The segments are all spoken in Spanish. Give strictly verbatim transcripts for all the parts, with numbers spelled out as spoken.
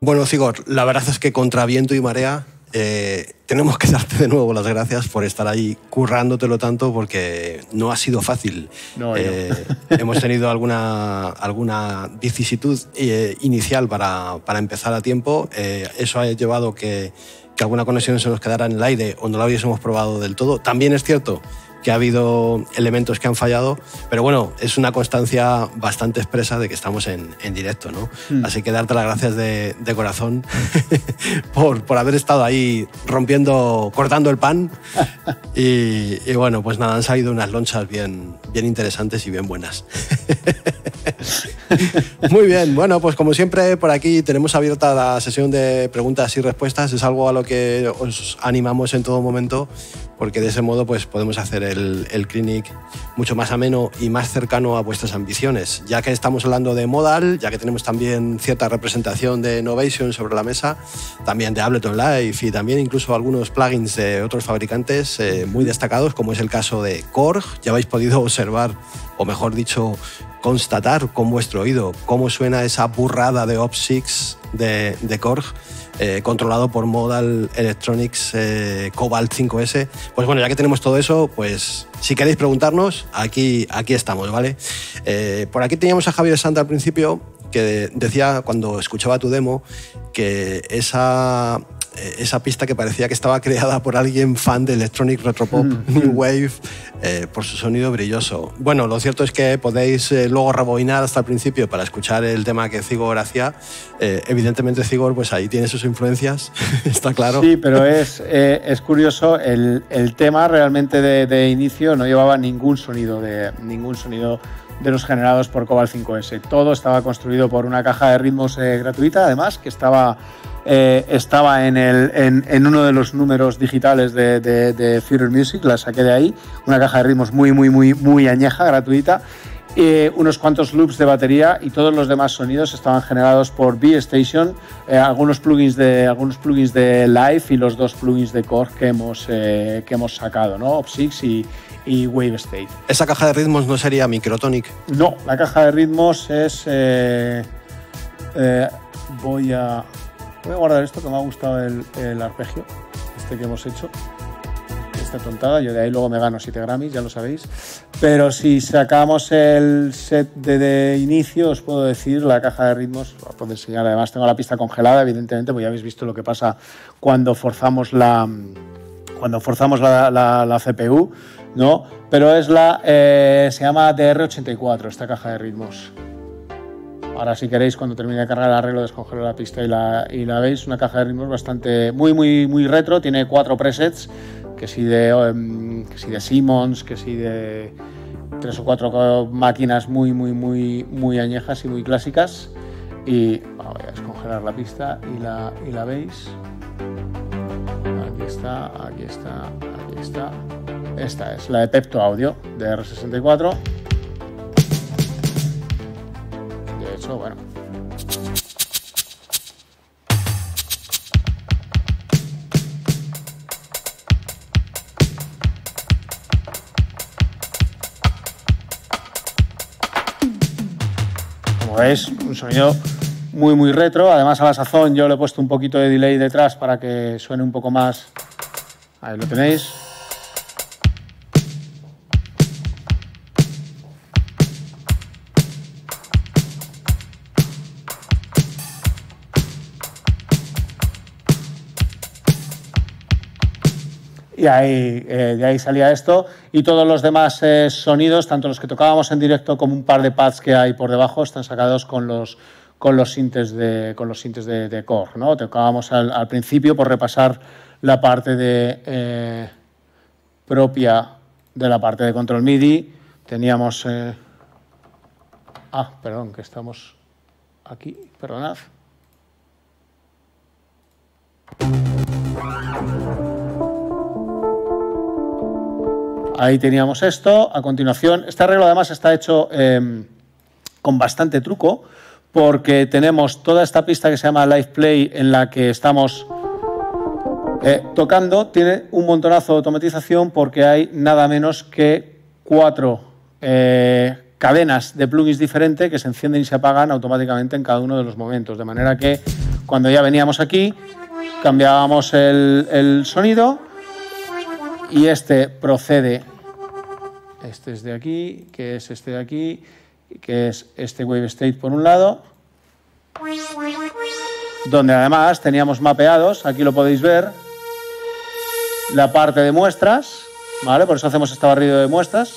Bueno, Cigor, la verdad es que contra viento y marea eh, tenemos que darte de nuevo las gracias por estar ahí currándotelo tanto, porque no ha sido fácil. No, eh, hemos tenido alguna, alguna vicisitud eh, inicial para, para empezar a tiempo. Eh, eso ha llevado que, que alguna conexión se nos quedara en el aire o no la hubiésemos probado del todo. También es cierto que ha habido elementos que han fallado, pero bueno, es una constancia bastante expresa de que estamos en, en directo, ¿no? Mm. Así que darte las gracias de, de corazón por, por haber estado ahí rompiendo, cortando el pan. Y, y bueno, pues nada, han salido unas lonchas bien, bien interesantes y bien buenas. Muy bien, bueno, pues como siempre por aquí tenemos abierta la sesión de preguntas y respuestas. Es algo a lo que os animamos en todo momento, porque de ese modo pues podemos hacer el, el clinic mucho más ameno y más cercano a vuestras ambiciones. Ya que estamos hablando de Modal, ya que tenemos también cierta representación de Novation sobre la mesa, también de Ableton Live y también incluso algunos plugins de otros fabricantes eh, muy destacados, como es el caso de Korg. Ya habéis podido observar, o mejor dicho, constatar con vuestro oído cómo suena esa burrada de Op seis de, de Korg, eh, controlado por Modal Electronics eh, Cobalt cinco ese. Pues bueno, ya que tenemos todo eso, pues si queréis preguntarnos, aquí, aquí estamos, ¿vale? Eh, por aquí teníamos a Javier Santa al principio, que decía, cuando escuchaba tu demo, que esa... esa pista que parecía que estaba creada por alguien fan de Electronic Retropop New Wave, eh, por su sonido brilloso. Bueno, lo cierto es que podéis eh, luego rebobinar hasta el principio para escuchar el tema que Cigor hacía. Eh, evidentemente Cigor, pues ahí tiene sus influencias, está claro. Sí, pero es, eh, es curioso, el, el tema realmente de, de inicio no llevaba ningún sonido de, ningún sonido de los generados por Cobalt cinco ese. Todo estaba construido por una caja de ritmos eh, gratuita, además, que estaba... Eh, estaba en, el, en, en uno de los números digitales de, de, de Führer Music, la saqué de ahí, una caja de ritmos muy, muy, muy, muy añeja, gratuita, eh, unos cuantos loops de batería, y todos los demás sonidos estaban generados por B-Station, eh, algunos, plugins de, algunos plugins de Live y los dos plugins de Korg que hemos, eh, que hemos sacado, ¿no? Op seis y, y Wave State. ¿Esa caja de ritmos no sería Microtonic? No, la caja de ritmos es... Eh, eh, voy a... Voy a guardar esto, que me ha gustado el, el arpegio este que hemos hecho, esta tontada. Yo de ahí luego me gano siete Grammys, ya lo sabéis. Pero si sacamos el set de, de inicio, os puedo decir la caja de ritmos, os puedo enseñar. Además tengo la pista congelada, evidentemente, porque ya habéis visto lo que pasa cuando forzamos la, cuando forzamos la, la, la C P U, ¿no? Pero es la, eh, se llama D R ochenta y cuatro, esta caja de ritmos. Ahora, si queréis, cuando termine de cargar el arreglo, descongelo la pista y la, y la veis. Una caja de ritmos bastante, muy, muy, muy retro. Tiene cuatro presets, que si de, um, que si de Simmons, que si de tres o cuatro máquinas muy, muy, muy, muy añejas y muy clásicas. Y bueno, voy a descongelar la pista y la, y la veis. Aquí está, aquí está, aquí está. Esta es la de Pepto Audio, de R sesenta y cuatro. De hecho, bueno. Como veis, un sonido muy, muy retro. Además, a la sazón yo le he puesto un poquito de delay detrás para que suene un poco más. Ahí lo tenéis. Y ahí, eh, de ahí salía esto, y todos los demás eh, sonidos, tanto los que tocábamos en directo como un par de pads que hay por debajo, están sacados con los, con los sintes de, con los sintes de, de Korg, ¿no? Tocábamos al, al principio, por repasar la parte de, eh, propia de la parte de control MIDI. Teníamos... Eh... Ah, perdón, que estamos aquí, perdonad. Ahí teníamos esto. A continuación, este arreglo además está hecho eh, con bastante truco, porque tenemos toda esta pista que se llama Live Play, en la que estamos eh, tocando. Tiene un montonazo de automatización, porque hay nada menos que cuatro, eh, cadenas de plugins diferentes que se encienden y se apagan automáticamente en cada uno de los momentos. De manera que cuando ya veníamos aquí, cambiábamos el, el sonido y este procede. Este es de aquí, que es este de aquí, que es este wave state por un lado, donde además teníamos mapeados, aquí lo podéis ver, la parte de muestras, ¿vale? Por eso hacemos este barrido de muestras.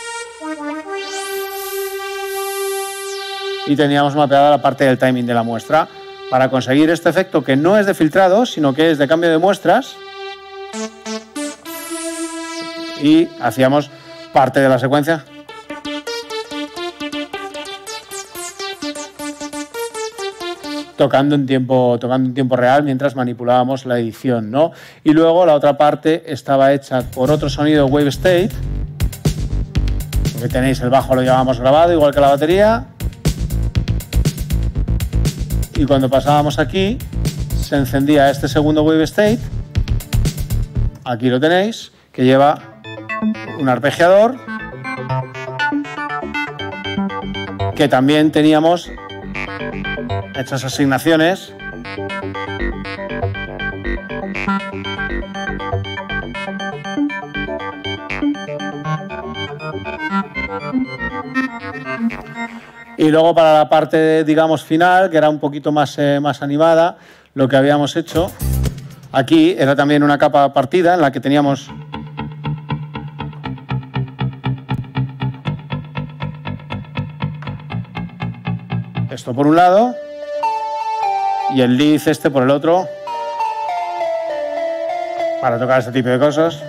Y teníamos mapeada la parte del timing de la muestra para conseguir este efecto que no es de filtrado, sino que es de cambio de muestras. Y hacíamos parte de la secuencia. Tocando en tiempo, tocando en tiempo real mientras manipulábamos la edición, ¿no? Y luego la otra parte estaba hecha por otro sonido wave state. Porque tenéis el bajo, lo llevábamos grabado, igual que la batería. Y cuando pasábamos aquí, se encendía este segundo wave state. Aquí lo tenéis, que lleva un arpegiador. Que también teníamos hechas asignaciones. Y luego para la parte, digamos, final, que era un poquito más, eh, más animada, lo que habíamos hecho aquí era también una capa partida en la que teníamos esto por un lado y el lead este por el otro para tocar este tipo de cosas.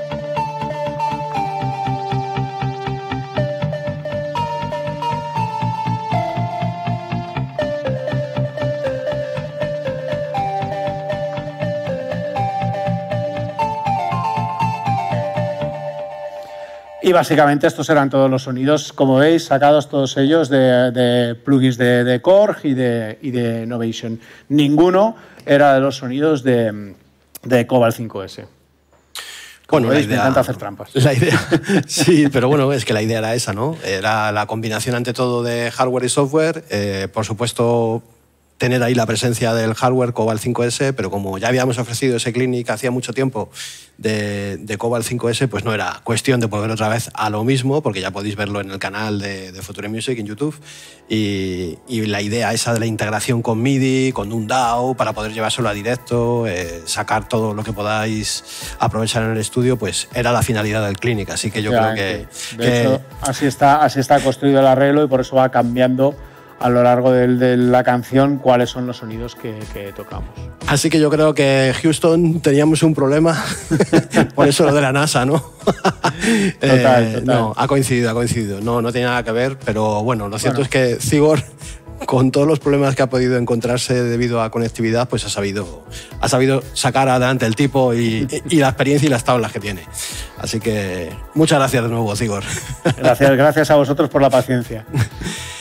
Y básicamente estos eran todos los sonidos, como veis, sacados todos ellos de, de plugins de, de Korg y de, y de Novation. Ninguno era de los sonidos de, de Cobalt cinco ese. Como bueno, veis, la idea, me encanta hacer trampas. La idea, sí, pero bueno, es que la idea era esa, ¿no? Era la combinación ante todo de hardware y software. Eh, por supuesto, tener ahí la presencia del hardware Cobalt cinco ese, pero como ya habíamos ofrecido ese clinic hacía mucho tiempo de, de Cobalt cinco ese, pues no era cuestión de volver otra vez a lo mismo, porque ya podéis verlo en el canal de, de Future Music en YouTube. Y, y la idea esa de la integración con MIDI, con un D A W, para poder llevárselo a directo, eh, sacar todo lo que podáis aprovechar en el estudio, pues era la finalidad del clinic. Así que yo creo que... De que hecho, así está, así está construido el arreglo y por eso va cambiando a lo largo de, de la canción cuáles son los sonidos que, que tocamos. Así que yo creo que Houston teníamos un problema, por eso lo de la NASA, ¿no? Total, eh, total. No, ha coincidido, ha coincidido. No, no tiene nada que ver, pero bueno, lo cierto Bueno. es que Cigor, con todos los problemas que ha podido encontrarse debido a conectividad, pues ha sabido, ha sabido sacar adelante el tipo y, y la experiencia y las tablas que tiene. Así que muchas gracias de nuevo, Cigor. Gracias, gracias a vosotros por la paciencia.